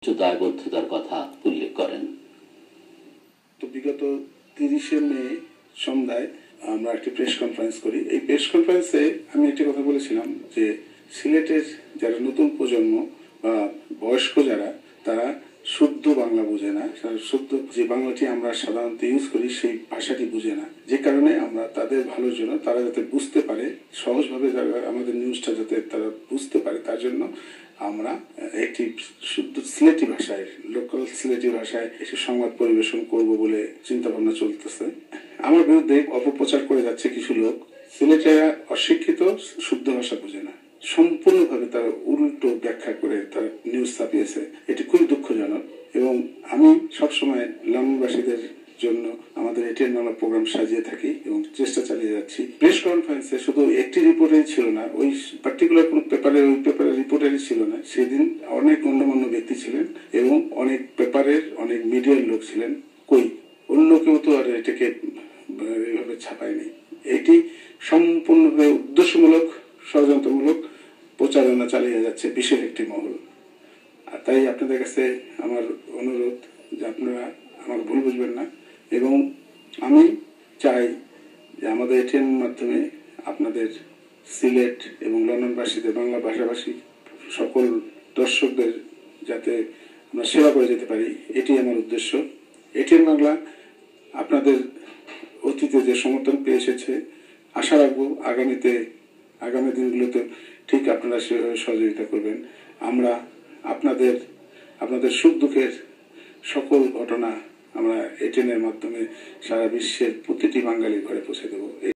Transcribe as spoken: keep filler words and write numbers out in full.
দায়বদ্ধতার কথা উল্লেখ করেন। তো বিগত তিরিশে মে সন্ধ্যায় আমরা একটি প্রেস কনফারেন্স করি। এই প্রেস কনফারেন্সে আমি একটি কথা বলেছিলাম যে সিলেটের যারা নতুন প্রজন্ম বা বয়স্ক যারা, তারা শুদ্ধ বাংলা বুঝে না, শুদ্ধ যে বাংলাটি আমরা সাধারণত ইউজ করি সেই ভাষাটি বুঝে না। যে কারণে আমরা তাদের ভালোর জন্য, তারা যাতে বুঝতে পারে সহজভাবে, আমাদের নিউজটা যাতে তারা বুঝতে পারে, তার জন্য আমরা একটি শুদ্ধ সিলেটি ভাষায়, লোকাল সিলেটি ভাষায় একটি সংবাদ পরিবেশন করব বলে চিন্তা ভাবনা চলতেছে। আমার বিরুদ্ধে অপপ্রচার করে যাচ্ছে কিছু লোক। সিলেটেরা অশিক্ষিত, শুদ্ধ ভাষা বুঝে না, সম্পূর্ণভাবে তারা উল্টো ব্যাখ্যা করে তারা নিউজ ছাপিয়েছে। এটি খুবই দুঃখজনক এবং আমি সবসময় লন্ডনবাসীদের জন্য আমাদের এটিএন বাংলা প্রোগ্রাম সাজিয়ে থাকি এবং চেষ্টা চালিয়ে যাচ্ছি। প্রেস কনফারেন্সে শুধু একটি রিপোর্টারই ছিল না, ওই পার্টিকুলার কোন পেপারে ওই পেপারের রিপোর্টারই ছিল না, সেদিন অনেক গণ্যমান্য ব্যক্তি ছিলেন এবং অনেক পেপারের, অনেক মিডিয়ার লোক ছিলেন। কই অন্য কেউ তো আর এটাকে এইভাবে ছাপায়নি। এটি সম্পূর্ণভাবে উদ্দেশ্যমূলক, ষড়যন্ত্রমূলক প্রচারণা চালিয়ে যাচ্ছে বিশেষ একটি মহল। আর তাই আপনাদের কাছে আমার অনুরোধ যে আপনারা আমাকে ভুল বুঝবেন না এবং আমি চাই যে আমাদের এটিএন মাধ্যমে আপনাদের সিলেট এবং লন্ডনবাসীদের, বাংলা ভাষাভাষী সকল দর্শকদের যাতে আমরা সেবা করে যেতে পারি, এটি আমার উদ্দেশ্য। এটিএন বাংলা আপনাদের অতীতে যে সমর্থন পেয়ে এসেছে, আশা রাখবো আগামীতে, আগামী দিনগুলোতে ঠিক আপনারা সেভাবে সহযোগিতা করবেন। আমরা আপনাদের আপনাদের সুখ দুঃখের সকল ঘটনা আমরা এটিএনের মাধ্যমে সারা বিশ্বের প্রতিটি বাঙালির ঘরে পৌঁছে দেব।